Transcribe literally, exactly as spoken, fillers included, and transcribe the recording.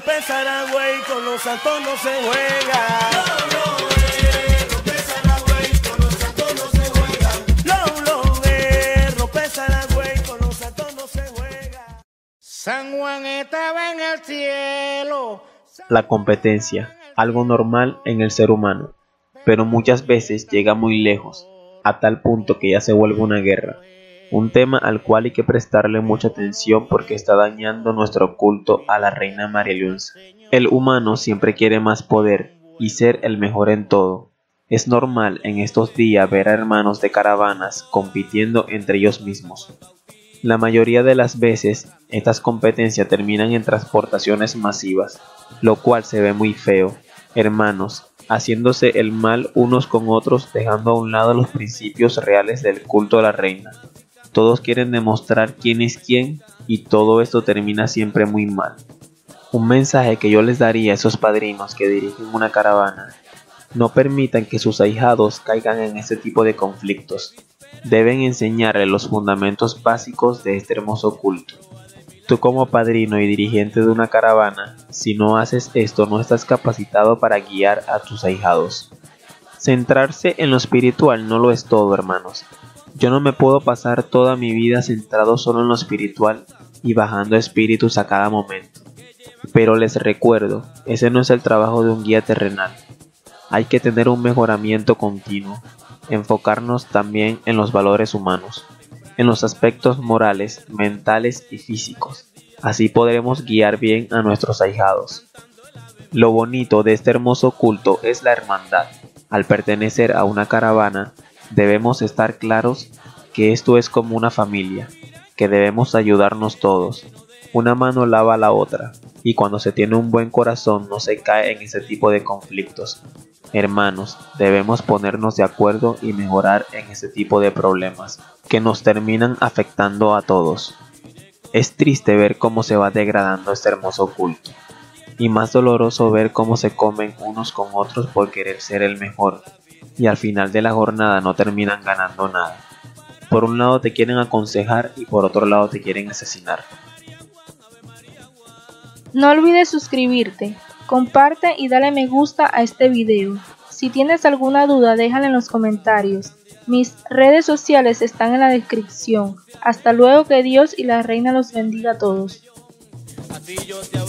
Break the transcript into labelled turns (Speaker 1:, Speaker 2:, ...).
Speaker 1: rompe Saragüey, con los santos no se juega. Rompe Saragüey, con los santos no se juega. Lo, lo, eh, rompe Saragüey, con los santos no se juega.
Speaker 2: San Juan estaba en el cielo.
Speaker 3: La competencia, algo normal en el ser humano, pero muchas veces llega muy lejos, a tal punto que ya se vuelve una guerra. Un tema al cual hay que prestarle mucha atención porque está dañando nuestro culto a la reina María Luisa. El humano siempre quiere más poder y ser el mejor en todo. Es normal en estos días ver a hermanos de caravanas compitiendo entre ellos mismos. La mayoría de las veces, estas competencias terminan en transportaciones masivas, lo cual se ve muy feo. Hermanos, haciéndose el mal unos con otros, dejando a un lado los principios reales del culto a la reina. Todos quieren demostrar quién es quién y todo esto termina siempre muy mal. Un mensaje que yo les daría a esos padrinos que dirigen una caravana: no permitan que sus ahijados caigan en este tipo de conflictos. Deben enseñarles los fundamentos básicos de este hermoso culto. Tú como padrino y dirigente de una caravana, si no haces esto no estás capacitado para guiar a tus ahijados. Centrarse en lo espiritual no lo es todo, hermanos. Yo no me puedo pasar toda mi vida centrado solo en lo espiritual y bajando espíritus a cada momento. Pero les recuerdo, ese no es el trabajo de un guía terrenal. Hay que tener un mejoramiento continuo, enfocarnos también en los valores humanos, en los aspectos morales, mentales y físicos. Así podremos guiar bien a nuestros ahijados. Lo bonito de este hermoso culto es la hermandad. Al pertenecer a una caravana, debemos estar claros que esto es como una familia, que debemos ayudarnos todos. Una mano lava a la otra, y cuando se tiene un buen corazón no se cae en ese tipo de conflictos. Hermanos, debemos ponernos de acuerdo y mejorar en ese tipo de problemas, que nos terminan afectando a todos. Es triste ver cómo se va degradando este hermoso culto, y más doloroso ver cómo se comen unos con otros por querer ser el mejor, y al final de la jornada no terminan ganando nada. Por un lado te quieren aconsejar y por otro lado te quieren asesinar.
Speaker 4: No olvides suscribirte, comparte y dale me gusta a este video. Si tienes alguna duda déjala en los comentarios. Mis redes sociales están en la descripción. Hasta luego, que Dios y la reina los bendiga a todos.
Speaker 1: A ti yo te